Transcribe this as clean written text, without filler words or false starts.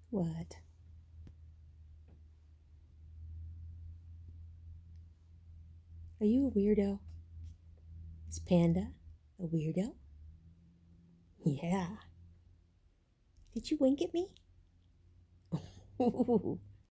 What? Are you a weirdo? Is Panda a weirdo? Yeah. Did you wink at me?